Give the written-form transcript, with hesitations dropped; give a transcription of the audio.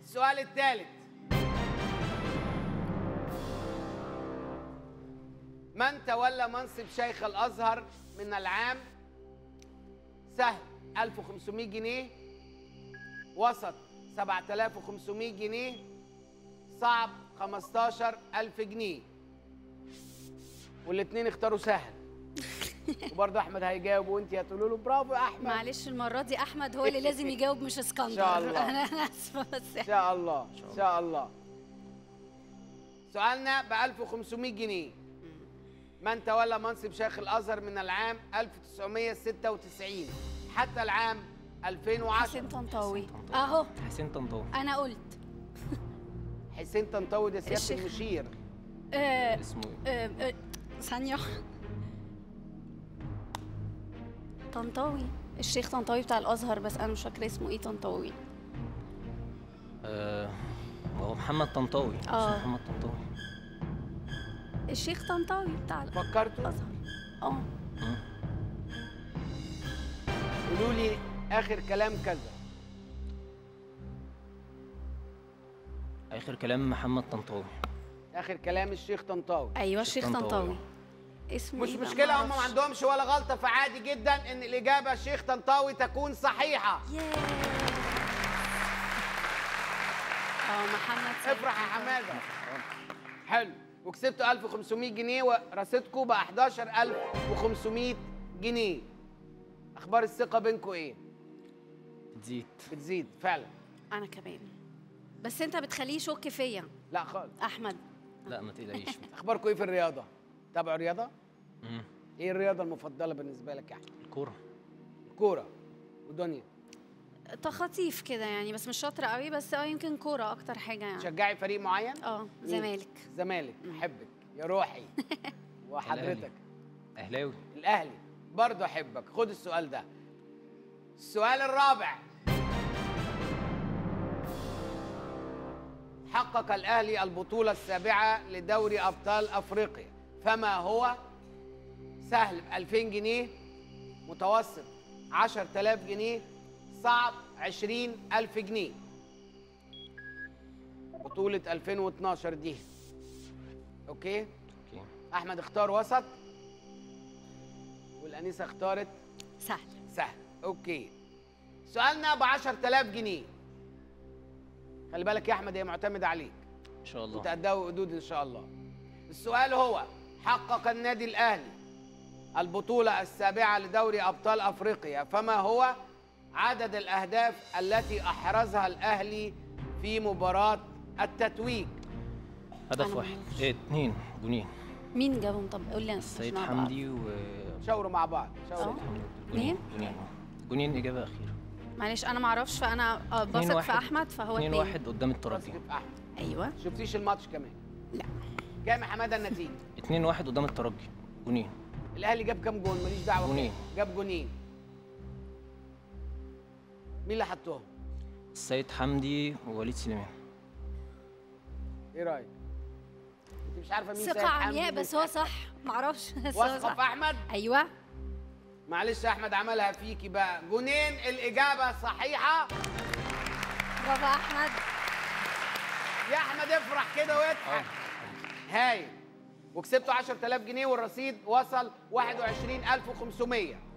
السؤال الثالث. من تولى منصب شيخ الأزهر من العام سهل 1500 جنيه، وسط 7500 جنيه، صعب 15000 جنيه؟ والاثنين اختاروا سهل. وبرضه احمد هيجاوب وانت هتقولوا له برافو يا احمد. معلش المره دي احمد هو اللي لازم يجاوب مش اسكندر. ان شاء الله. انا اسفه بس ان شاء الله ان شاء الله. سؤالنا ب 1500 جنيه. من تولى منصب شيخ الازهر من العام 1996 حتى العام 2010؟ حسين طنطاوي. اهو حسين طنطاوي. انا قلت حسين طنطاوي ده سياده المشير. اسمه ايه؟ ثانيه. طنطاوي، الشيخ طنطاوي بتاع الازهر، بس انا مش فاكره اسمه ايه. طنطاوي هو محمد طنطاوي. محمد طنطاوي. الشيخ طنطاوي بتاع فكرتوا؟ الازهر. قولوا لي اخر كلام كذا. اخر كلام محمد طنطاوي. اخر كلام الشيخ طنطاوي. ايوه الشيخ طنطاوي. اسمه مش إيه بقى؟ مشكله، هم ما عندهمش ولا غلطه، فعادي جدا ان الاجابه الشيخ طنطاوي تكون صحيحه. محمد افرح يا حماده. حلو، وكسبتوا 1500 جنيه ورصيدكم ب 11500 جنيه. اخبار الثقه بينكم ايه؟ بتزيد فعلا. انا كمان، بس انت بتخليه يشك فيا. لا خالص احمد. لا ما تقلقيش. اخباركم ايه في الرياضه؟ تابعوا رياضه؟ ايه الرياضه المفضله بالنسبه لك يا احمد؟ الكوره. الكوره. ودنيا؟ تخاطيف كده يعني، بس مش شاطره قوي، بس يمكن كوره اكتر حاجه يعني. تشجعي فريق معين؟ زمالك. زمالك. احبك يا روحي. وحضرتك؟ اهلاوي. الاهلي برضه احبك. خد السؤال ده. السؤال الرابع. حقق الاهلي البطوله السابعه لدوري ابطال افريقيا، فما هو؟ سهل ب 2000 جنيه، متوسط 10000 جنيه، صعب 20000 جنيه. بطولة 2012 دي. اوكي؟ احمد اختار وسط والانيسه اختارت سهل. اوكي. سؤالنا ب 10000 جنيه. خلي بالك يا احمد، هي معتمده عليك ان شاء الله. وتأدوا حدود ان شاء الله. السؤال هو: حقق النادي الاهلي البطولة السابعة لدوري أبطال أفريقيا، فما هو عدد الأهداف التي أحرزها الأهلي في مباراة التتويج؟ هدف واحد. 2 جونين. مين جابهم؟ طب قول لي. انا سيد حمدي شاوروا مع بعض. جونين إجابة أخيرة. معلش أنا ما أعرفش، فأنا بثق في أحمد، فهو 2-1 قدام الترجي. أيوه. شفتيش الماتش كمان؟ لا. كام يا حماده النتيجة؟ 2-1 قدام الترجي. جونين. الأهلي جاب كام جول؟ ماليش دعوة. جونين. جاب جونين. مين اللي حطهم؟ السيد حمدي ووليد سليمان. إيه رأيك؟ أنت مش عارفة مين سيد حمدي؟ ثقة عمياء، بس هو صح. معرفش. واثقة في أحمد؟ أيوه. معلش أحمد عملها فيكي بقى. جونين. الإجابة صحيحة. برافو يا أحمد. يا أحمد افرح كده واضحك. هايل. وكسبتوا 10000 جنيه والرصيد وصل 21500.